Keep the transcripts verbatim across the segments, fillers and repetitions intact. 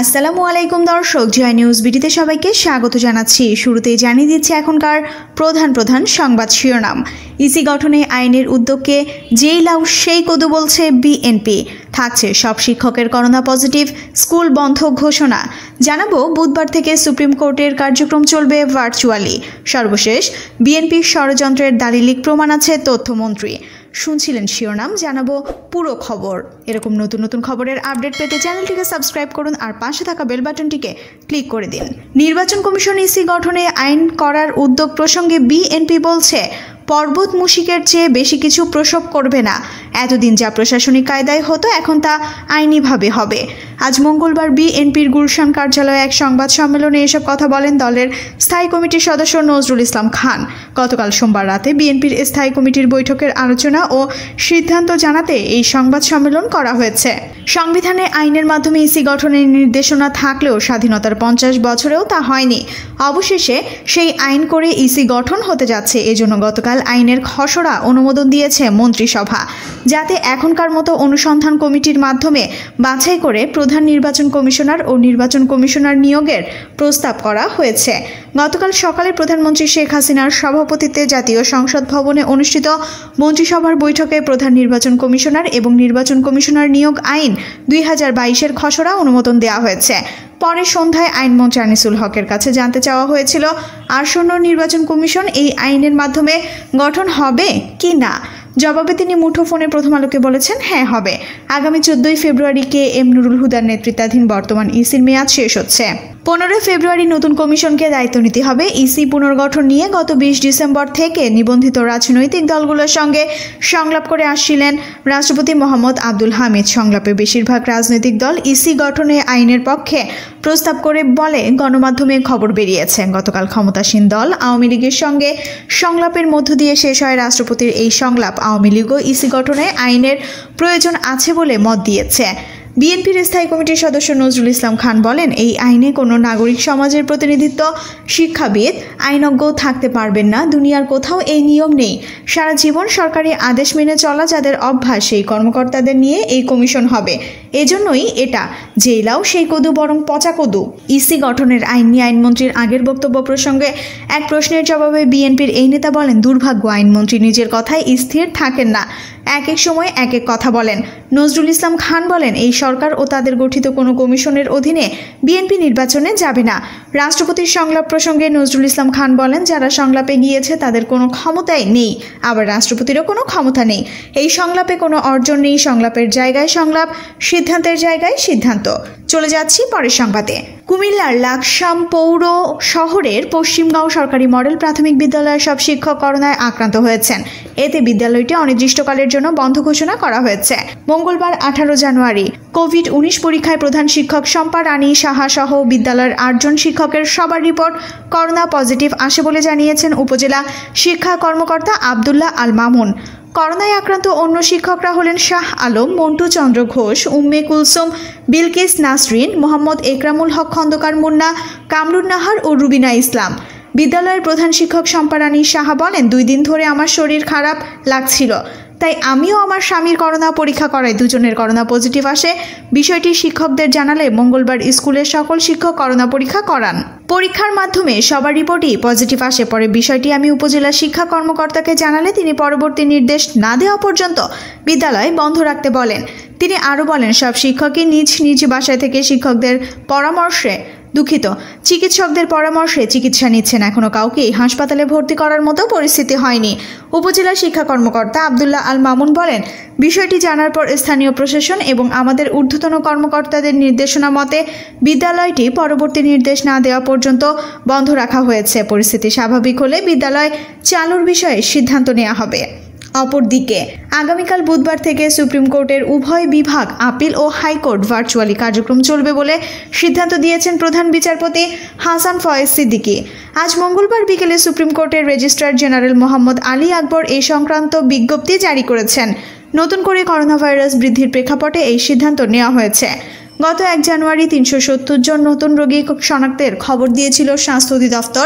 আসসালামু আলাইকুম দর্শক, জয়া নিউজ বিডিতে সবাইকে স্বাগত জানাচ্ছি। শুরুতেই জানিয়ে দিচ্ছি এখনকার প্রধান প্রধান সংবাদ শিরোনাম। ইসি গঠনে আইনের উদ্যোগকে যেই লাউ সেই কদু বলছে বিএনপি। থাকছে সব শিক্ষকের করোনা পজিটিভ, স্কুল বন্ধ ঘোষণা। জানাবো বুধবার থেকে সুপ্রিম কোর্টের কার্যক্রম চলবে ভার্চুয়ালি। সর্বশেষ বিএনপির ষড়যন্ত্রের দালিলিক প্রমাণ আছে তথ্যমন্ত্রী। শুনছিলেন শিরোনাম, জানাবো পুরো খবর। এরকম নতুন নতুন খবরের আপডেট পেতে চ্যানেলটিকে সাবস্ক্রাইব করুন আর পাশে থাকা বেল বাটনটিকে ক্লিক করে দিন। নির্বাচন কমিশন ইসি গঠনে আইন করার উদ্যোগ প্রসঙ্গে বিএনপি বলছে, পর্বত মুশিকের চেয়ে বেশি কিছু প্রসব করবে না। এতদিন যা প্রশাসনিক কায়দায় হতো এখন তা আইনিভাবে হবে। আজ মঙ্গলবার বিএনপির গুলশান কার্যালয়ে এক সংবাদ সম্মেলনে এসব কথা বলেন দলের স্থায়ী কমিটির সদস্য নজরুল ইসলাম খান। গতকাল সোমবার রাতে বিএনপির স্থায়ী কমিটির বৈঠকের আলোচনা ও সিদ্ধান্ত জানাতে এই সংবাদ সম্মেলন করা হয়েছে। সংবিধানে আইনের মাধ্যমে ইসি গঠনের নির্দেশনা থাকলেও স্বাধীনতার পঞ্চাশ বছরেও তা হয়নি। অবশেষে সেই আইন করে ইসি গঠন হতে যাচ্ছে। এজন্য গতকাল আইনের খসড়া অনুমোদন দিয়েছে মন্ত্রিসভা, যাতে এখনকার মতো অনুসন্ধান কমিটির মাধ্যমে বাছাই করে প্রধান নির্বাচন কমিশনার ও নির্বাচন কমিশনার নিয়োগের প্রস্তাব করা হয়েছে। গতকাল সকালে প্রধানমন্ত্রী শেখ হাসিনার সভাপতিত্বে জাতীয় সংসদ ভবনে অনুষ্ঠিত মন্ত্রিসভার বৈঠকে প্রধান নির্বাচন কমিশনার এবং নির্বাচন কমিশনার নিয়োগ আইন দুই হাজার বাইশের খসড়া অনুমোদন দেওয়া হয়েছে। পরে সন্ধ্যায় আইনমন্ত্রী আনিসুল হকের কাছে জানতে চাওয়া হয়েছিল, আসন্ন নির্বাচন কমিশন এই আইনের মাধ্যমে গঠন হবে কি না। জবাবে তিনি মুঠোফোনে প্রথম আলোকে বলেছেন, হ্যাঁ হবে। আগামী চোদ্দই ফেব্রুয়ারি কে এম নুরুল হুদার নেতৃত্বাধীন বর্তমান ইসির মেয়াদ শেষ হচ্ছে। পনেরোই ফেব্রুয়ারি নতুন কমিশনকে দায়িত্ব নিতে হবে। ইসি পুনর্গঠন নিয়ে গত বিশ ডিসেম্বর থেকে নিবন্ধিত রাজনৈতিক দলগুলোর সঙ্গে সংলাপ করে আসছিলেন রাষ্ট্রপতি মোহাম্মদ আব্দুল হামিদ। সংলাপে বেশিরভাগ রাজনৈতিক দল ইসি গঠনে আইনের পক্ষে প্রস্তাব করে বলে গণমাধ্যমে খবর বেরিয়েছে। গতকাল ক্ষমতাসীন দল আওয়ামী লীগের সঙ্গে সংলাপের মধ্য দিয়ে শেষ হয় রাষ্ট্রপতির এই সংলাপ। আওয়ামী লীগও ইসি গঠনে আইনের প্রয়োজন আছে বলে মত দিয়েছে। বিএনপির স্থায়ী কমিটির সদস্য নজরুল ইসলাম খান বলেন, এই আইনে কোনো নাগরিক সমাজের প্রতিনিধিত্ব, শিক্ষাবিদ, আইনজ্ঞ থাকতে পারবেন না। দুনিয়ার কোথাও এই নিয়ম নেই। সারা জীবন সরকারি আদেশ মেনে চলা যাদের অভ্যাস, সেই কর্মকর্তাদের নিয়ে এই কমিশন হবে। এজন্যই এটা যেই লাউ সেই কদু বরং পচা কদু। ইসি গঠনের আইন নিয়ে আইনমন্ত্রীর আগের বক্তব্য প্রসঙ্গে এক প্রশ্নের জবাবে বিএনপির এই নেতা বলেন, দুর্ভাগ্য আইনমন্ত্রী নিজের কথায় স্থির থাকেন না, এক এক সময় এক এক কথা বলেন। নজরুল ইসলাম খান বলেন, এই সরকার ও তাদের গঠিত কোনো কমিশনের অধীনে বিএনপি নির্বাচনে যাবে না। রাষ্ট্রপতির সংলাপ প্রসঙ্গে নজরুল ইসলাম খান বলেন, যারা সংলাপে গিয়েছে তাদের কোনো ক্ষমতাই নেই, আবার রাষ্ট্রপতিরও কোনো ক্ষমতা নেই। এই সংলাপে কোনো অর্জন নেই। সংলাপের জায়গায় সংলাপ, সিদ্ধান্তের জায়গায় সিদ্ধান্ত। চলে যাচ্ছি পরের সংবাদে। কুমিল্লার লাকসাম পৌর শহরের পশ্চিমগাঁও সরকারি মডেল প্রাথমিক বিদ্যালয়ের সব শিক্ষক করোনায় আক্রান্ত হয়েছেন। এতে বিদ্যালয়টি অনির্দিষ্টকালের জন্য বন্ধ ঘোষণা করা হয়েছে। মঙ্গলবার আঠারো জানুয়ারি কোভিড উনিশ পরীক্ষায় প্রধান শিক্ষক শম্পা রানী সাহা সহ বিদ্যালয়ের আটজন শিক্ষকের সবার রিপোর্ট করোনা পজিটিভ আসে বলে জানিয়েছেন উপজেলা শিক্ষা কর্মকর্তা আবদুল্লাহ আল মামুন। করোনায় আক্রান্ত অন্য শিক্ষকরা হলেন শাহ আলম, মন্টু চন্দ্র ঘোষ, উম্মে কুলসুম, বিলকিস নাসরিন, মোহাম্মদ একরামুল হক খন্দকার মুন্না, কামরুন নাহার ও রুবিনা ইসলাম। বিদ্যালয়ের প্রধান শিক্ষক শম্পা রানী সাহা বলেন, দুই দিন ধরে আমার শরীর খারাপ লাগছিল, তাই আমিও আমার স্বামীর করোনা পরীক্ষা করাই। দুজনের করোনা পজিটিভ আসে। বিষয়টি শিক্ষকদের জানালে মঙ্গলবার স্কুলের সকল শিক্ষক করোনা পরীক্ষা করান। পরীক্ষার মাধ্যমে সবার রিপোর্টই পজিটিভ আসে। পরে বিষয়টি আমি উপজেলা শিক্ষা কর্মকর্তাকে জানালে তিনি পরবর্তী নির্দেশ না দেওয়া পর্যন্ত বিদ্যালয় বন্ধ রাখতে বলেন। তিনি আরও বলেন, সব শিক্ষকই নিজ নিজ বাসায় থেকে শিক্ষকদের পরামর্শে দুঃখিত চিকিৎসকদের পরামর্শে চিকিৎসা নিচ্ছেন। এখনও কাউকে হাসপাতালে ভর্তি করার মতো পরিস্থিতি হয়নি। উপজেলা শিক্ষা কর্মকর্তা আবদুল্লাহ আল মামুন বলেন, বিষয়টি জানার পর স্থানীয় প্রশাসন এবং আমাদের ঊর্ধ্বতন কর্মকর্তাদের নির্দেশনা মতে বিদ্যালয়টি পরবর্তী নির্দেশ না দেওয়া পর্যন্ত বন্ধ রাখা হয়েছে। পরিস্থিতি স্বাভাবিক হলে বিদ্যালয় চালুর বিষয়ে সিদ্ধান্ত নেওয়া হবে। অপরদিকে আগামীকাল বুধবার থেকে সুপ্রিম কোর্টের উভয় বিভাগ, আপিল ও হাইকোর্ট ভার্চুয়ালি কার্যক্রম চলবে বলে সিদ্ধান্ত দিয়েছেন প্রধান বিচারপতি হাসান ফয়েজ সিদ্দিকী। আজ মঙ্গলবার বিকেলে সুপ্রিম কোর্টের রেজিস্ট্রার জেনারেল মোহাম্মদ আলী আকবর এই সংক্রান্ত বিজ্ঞপ্তি জারি করেছেন। নতুন করে করোনা ভাইরাস বৃদ্ধির প্রেক্ষাপটে এই সিদ্ধান্ত নেওয়া হয়েছে। গত এক জানুয়ারি তিনশো সত্তর জন নতুন রোগী শনাক্তের খবর দিয়েছিল স্বাস্থ্য অধিদপ্তর।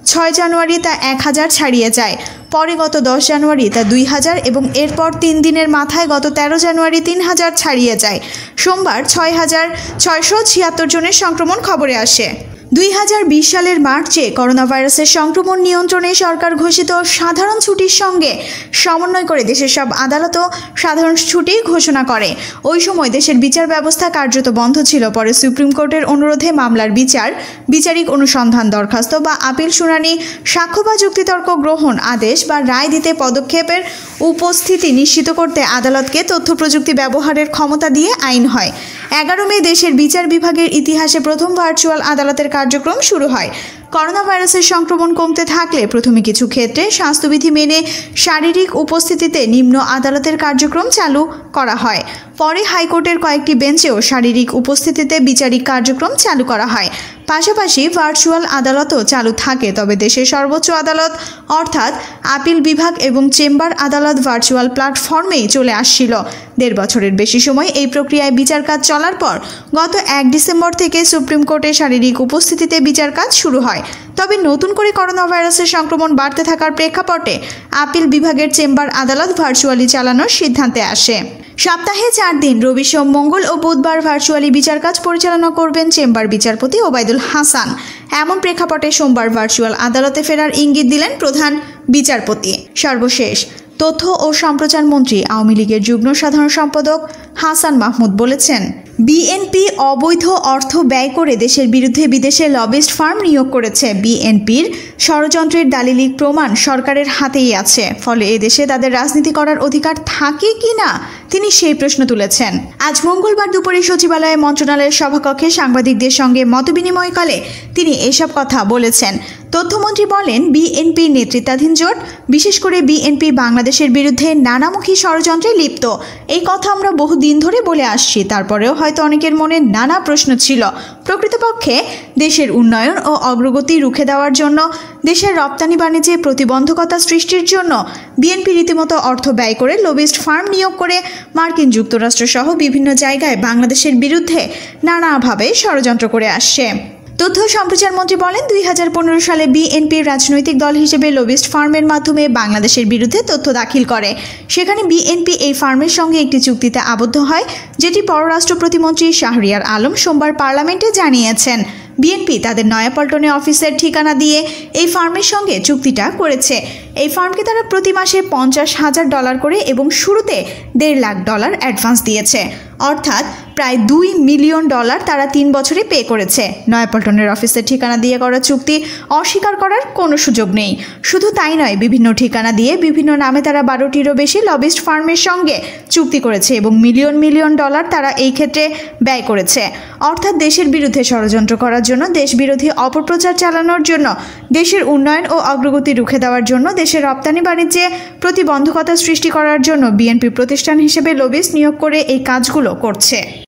ছয় জানুয়ারি তা এক হাজার ছাড়িয়ে যায়। পরে গত দশ জানুয়ারি তা দুই হাজার এবং এরপর তিন দিনের মাথায় গত তেরো জানুয়ারি তিন হাজার ছাড়িয়ে যায়। সোমবার ছয় হাজার ছয়শো ছিয়াত্তর জনের সংক্রমণ খবরে আসে। দুই হাজার বিশ সালের মার্চে করোনা ভাইরাসের সংক্রমণ নিয়ন্ত্রণে সরকার ঘোষিত সাধারণ ছুটির সঙ্গে সমন্বয় করে দেশের সব আদালতও সাধারণ ছুটি ঘোষণা করে। ওই সময় দেশের বিচার ব্যবস্থা কার্যত বন্ধ ছিল। পরে সুপ্রিম কোর্টের অনুরোধে মামলার বিচার, বিচারিক অনুসন্ধান দরখাস্ত বা আপিল শুনানি, সাক্ষ্য বা যুক্তিতর্ক গ্রহণ, আদেশ বা রায় দিতে পদক্ষেপের উপস্থিতি নিশ্চিত করতে আদালতকে তথ্য প্রযুক্তি ব্যবহারের ক্ষমতা দিয়ে আইন হয়। এগারো মে দেশের বিচার বিভাগের ইতিহাসে প্রথম ভার্চুয়াল আদালতের কার্যক্রম শুরু হয়। করোনা ভাইরাসের সংক্রমণ কমতে থাকলে প্রথমে কিছু ক্ষেত্রে স্বাস্থ্যবিধি মেনে শারীরিক উপস্থিতিতে নিম্ন আদালতের কার্যক্রম চালু করা হয়। পরে হাইকোর্টের কয়েকটি বেঞ্চেও শারীরিক উপস্থিতিতে বিচারিক কার্যক্রম চালু করা হয়। পাশাপাশি ভার্চুয়াল আদালতও চালু থাকে। তবে দেশের সর্বোচ্চ আদালত অর্থাৎ আপিল বিভাগ এবং চেম্বার আদালত ভার্চুয়াল প্ল্যাটফর্মেই চলে আসছিল। দেড় বছরের বেশি সময় এই প্রক্রিয়ায় বিচার কাজ চলার পর গত এক ডিসেম্বর থেকে সুপ্রিম কোর্টে শারীরিক উপস্থিতিতে বিচার কাজ শুরু হয়। তবে নতুন করে করোনা ভাইরাসের সংক্রমণ বাড়তে থাকার প্রেক্ষাপটে আপিল বিভাগের চেম্বার আদালত ভার্চুয়ালি চালানোর সিদ্ধান্তে আসে। সপ্তাহে চার দিন রবি, সোম, মঙ্গল ও বুধবার ভার্চুয়ালি বিচার কাজ পরিচালনা করবেন চেম্বার বিচারপতি ওবায়দুল হাসান। এমন প্রেক্ষাপটে সোমবার ভার্চুয়াল আদালতে ফেরার ইঙ্গিত দিলেন প্রধান বিচারপতি। সর্বশেষ তথ্য ও সম্প্রচার মন্ত্রী আওয়ামী লীগের যুগ্ম সাধারণ সম্পাদক হাসান মাহমুদ বলেছেন, বিএনপি অবৈধ অর্থ ব্যয় করে দেশের বিরুদ্ধে বিদেশে লবিস্ট ফার্ম নিয়োগ করেছে। বিএনপির ষড়যন্ত্রের দালিলিক প্রমাণ সরকারের হাতেই আছে। ফলে এদেশে তাদের রাজনীতি করার অধিকার থাকে কি না তিনি সেই প্রশ্ন তুলেছেন। আজ মঙ্গলবার দুপুরে সচিবালয়ে মন্ত্রণালয়ের সভাকক্ষে সাংবাদিকদের সঙ্গে মতবিনিময়কালে তিনি এসব কথা বলেছেন। তথ্যমন্ত্রী বলেন, বিএনপির নেতৃত্বাধীন জোট, বিশেষ করে বিএনপি বাংলাদেশের বিরুদ্ধে নানামুখী ষড়যন্ত্রে লিপ্ত। এই কথা আমরা বহুদিন ধরে বলে আসছি। তারপরেও হয়তো অনেকের মনে নানা প্রশ্ন ছিল। প্রকৃতপক্ষে দেশের উন্নয়ন ও অগ্রগতি রুখে দেওয়ার জন্য, দেশের রপ্তানি বাণিজ্যে প্রতিবন্ধকতা সৃষ্টির জন্য বিএনপি রীতিমতো অর্থ ব্যয় করে লবিস্ট ফার্ম নিয়োগ করে মার্কিন যুক্তরাষ্ট্র সহ বিভিন্ন জায়গায় বাংলাদেশের বিরুদ্ধে নানাভাবে ষড়যন্ত্র করে আসছে। তথ্য সম্প্রচার মন্ত্রী বলেন, দুই হাজার পনেরো সালে বিএনপির রাজনৈতিক দল হিসেবে লবিস্ট ফার্মের মাধ্যমে বাংলাদেশের বিরুদ্ধে তথ্য দাখিল করে। সেখানে বিএনপি এই ফার্মের সঙ্গে একটি চুক্তিতে আবদ্ধ হয়, যেটি পররাষ্ট্র প্রতিমন্ত্রী শাহরিয়ার আলম সোমবার পার্লামেন্টে জানিয়েছেন। বিএনপি তাদের নয়াপল্টনে অফিসের ঠিকানা দিয়ে এই ফার্মের সঙ্গে চুক্তিটা করেছে। এই ফার্মকে তারা প্রতি মাসে পঞ্চাশ হাজার ডলার করে এবং শুরুতে দেড় লাখ ডলার অ্যাডভান্স দিয়েছে। অর্থাৎ প্রায় দুই মিলিয়ন ডলার তারা তিন বছরে পে করেছে। নয়াপল্টনের অফিসের ঠিকানা দিয়ে করা চুক্তি অস্বীকার করার কোনো সুযোগ নেই। শুধু তাই নয়, বিভিন্ন ঠিকানা দিয়ে বিভিন্ন নামে তারা বারোটিরও বেশি লবিস্ট ফার্মের সঙ্গে চুক্তি করেছে এবং মিলিয়ন মিলিয়ন ডলার তারা এই ক্ষেত্রে ব্যয় করেছে। অর্থাৎ দেশের বিরুদ্ধে ষড়যন্ত্র করার জন্য, দেশবিরোধী অপপ্রচার চালানোর জন্য, দেশের উন্নয়ন ও অগ্রগতি রুখে দেওয়ার জন্য, দেশের রপ্তানি বাণিজ্যে প্রতিবন্ধকতা সৃষ্টি করার জন্য বিএনপি প্রতিষ্ঠান হিসেবে লবিস্ট নিয়োগ করে এই কাজগুলো করছে।